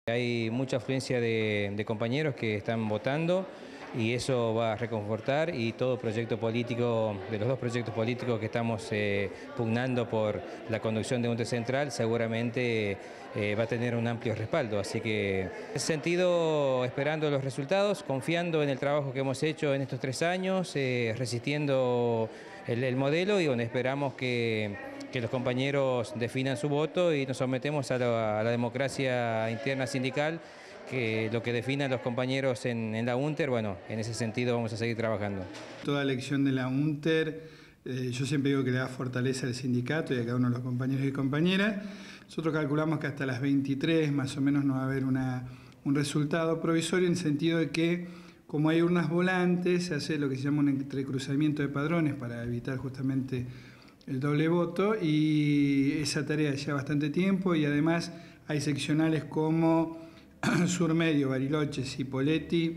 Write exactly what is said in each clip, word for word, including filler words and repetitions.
Hay mucha afluencia de, de compañeros que están votando y eso va a reconfortar, y todo proyecto político, de los dos proyectos políticos que estamos eh, pugnando por la conducción de UNTE Central, seguramente eh, va a tener un amplio respaldo. Así que en ese sentido, esperando los resultados, confiando en el trabajo que hemos hecho en estos tres años, eh, resistiendo el, el modelo, y bueno, esperamos que que los compañeros definan su voto y nos sometemos a la, a la democracia interna sindical, que lo que definan los compañeros en, en la UNTER. Bueno, en ese sentido vamos a seguir trabajando. Toda elección de la UNTER, eh, yo siempre digo que le da fortaleza al sindicato y a cada uno de los compañeros y compañeras. Nosotros calculamos que hasta las veintitrés más o menos no va a haber una, un resultado provisorio, en el sentido de que, como hay urnas volantes, se hace lo que se llama un entrecruzamiento de padrones para evitar justamente el doble voto, y esa tarea lleva bastante tiempo, y además hay seccionales como Sur Medio, Bariloche, Cipolletti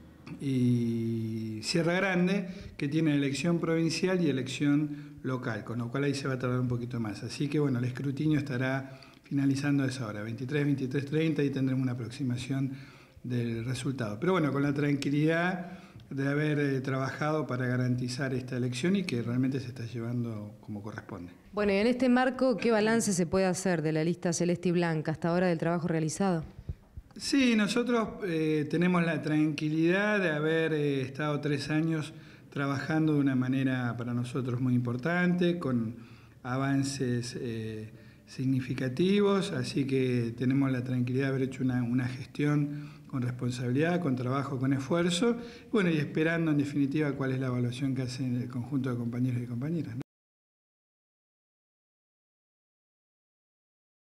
y Sierra Grande, que tienen elección provincial y elección local, con lo cual ahí se va a tardar un poquito más. Así que bueno, el escrutinio estará finalizando a esa hora, veintitrés, veintitrés treinta, y tendremos una aproximación del resultado. Pero bueno, con la tranquilidad de haber eh, trabajado para garantizar esta elección y que realmente se está llevando como corresponde. Bueno, y en este marco, ¿qué balance se puede hacer de la lista celeste y blanca hasta ahora del trabajo realizado? Sí, nosotros eh, tenemos la tranquilidad de haber eh, estado tres años trabajando de una manera para nosotros muy importante, con avances eh, significativos, así que tenemos la tranquilidad de haber hecho una, una gestión con responsabilidad, con trabajo, con esfuerzo, bueno, y esperando en definitiva cuál es la evaluación que hace el conjunto de compañeros y compañeras, ¿no?